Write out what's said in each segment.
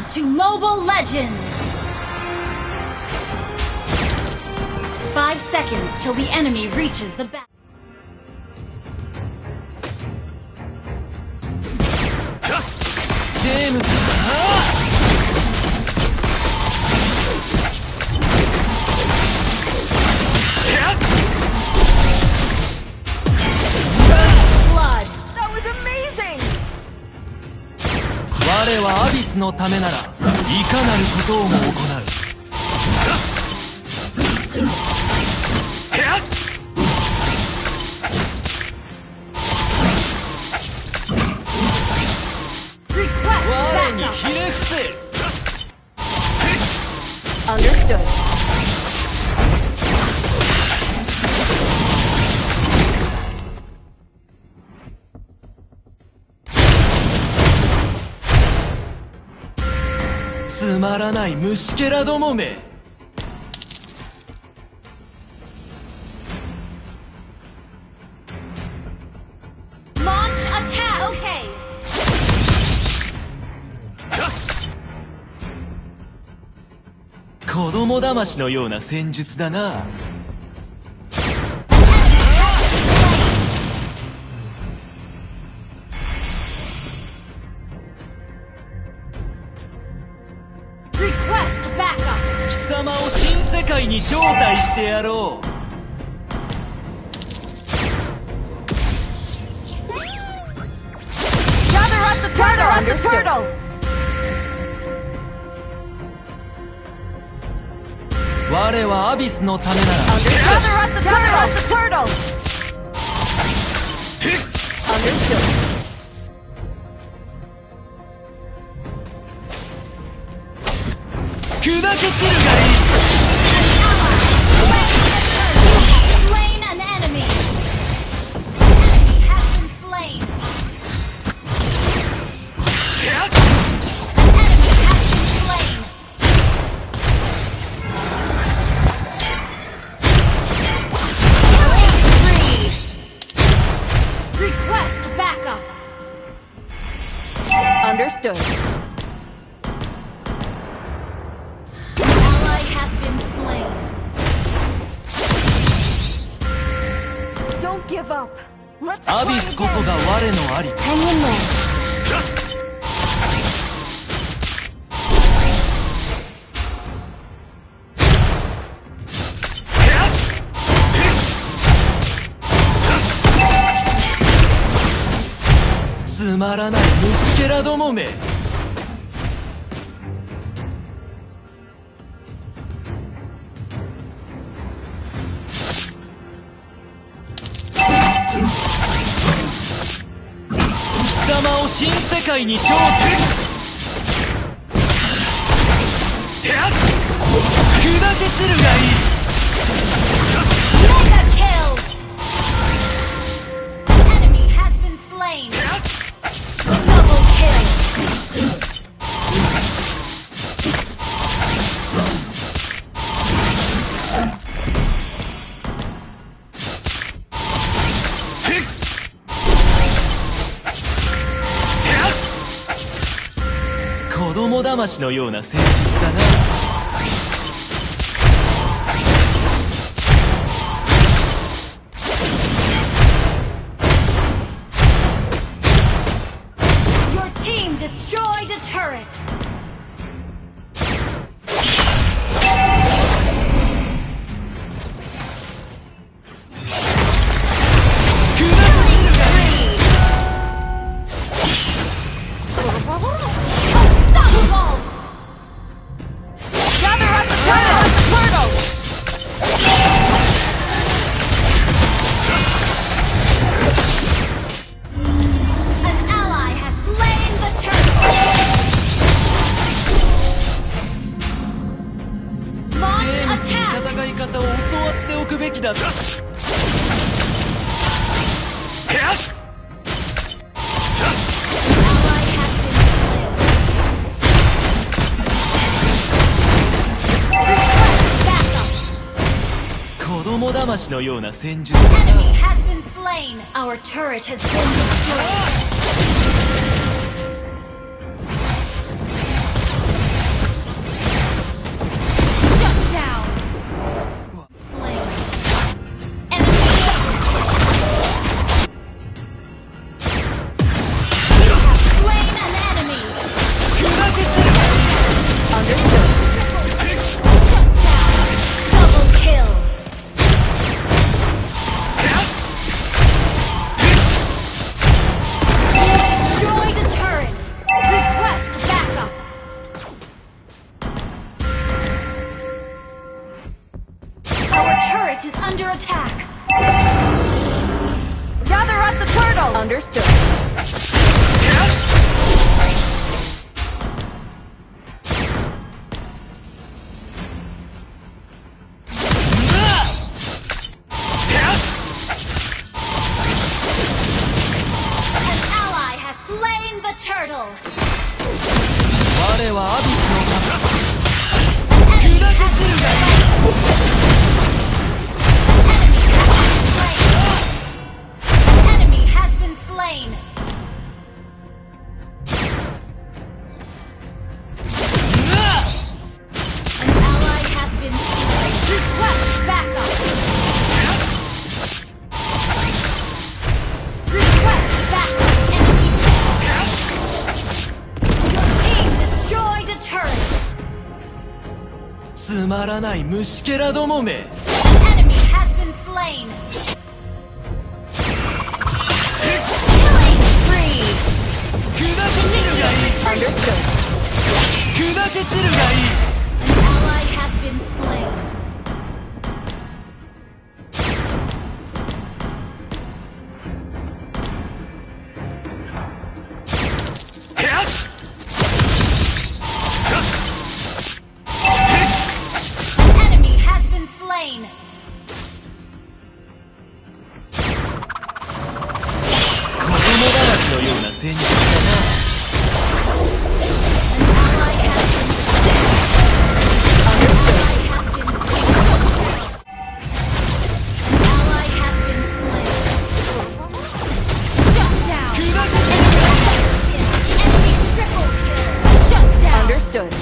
to Mobile Legends! 5 seconds till the enemy reaches the back. Blood! That was amazing! 我はアビスのためならいかなることをも行う。我にひれ伏せ。 Understood. つまらない虫けらどもめ。 Launch attack! Okay. 子供騙しのような戦術だな。貴様を新世界に招待してやろう。 Gather up the turtle! 我はアビスのためなら。 Gather up the turtle! Understood. 砕け散るがいい。 Slain an enemy. Enemy has been slain. An enemy has been slain. Killing spree. Request backup. Understood. Give up. Let's アビスこそが我のあり。 Hang in there. つまらない虫けらどもめ。貴様を新世界に招待。砕け散るがいい。 Mega kill. Enemy has been slain. Double kill. 子供騙しのような戦術だな。 Your team destroyed a turret. 魂のような戦術だな。 Enemy has been slain. Our turret has been destroyed. Understood. Turtle. 我はアビスの砕け散るがいい。Enemy has been slain. An ally has been slain. Request backup. Request backup. Turret. つまらない虫けらどもめ。 Enemy has been slain. Killing spree. 砕け散るがいい。 Understood. 砕け散るがいい。 An ally has been slain. Slain. 子供だらしのような戦術だな。 Understood.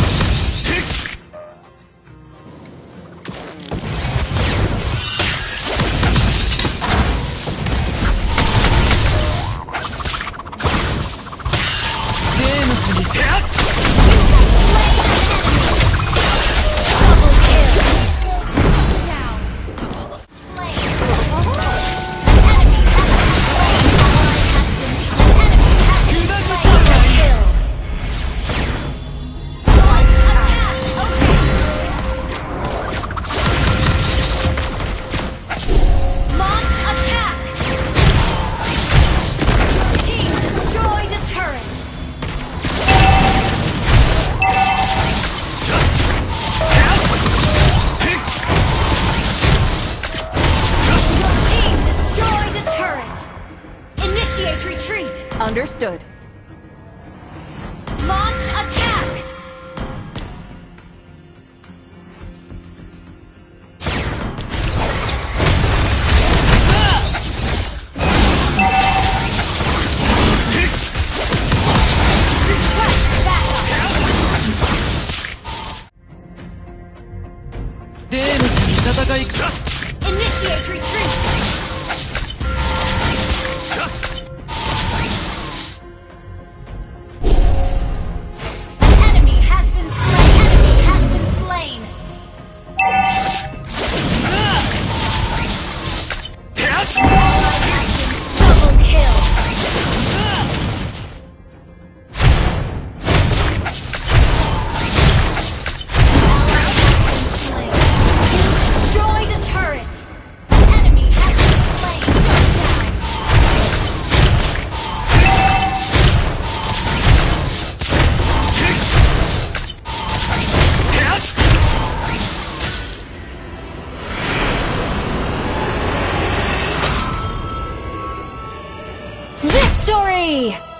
Retreat. Understood. Launch attack. Request backup. デームスに戦いか。 Initiate retreat. Victory!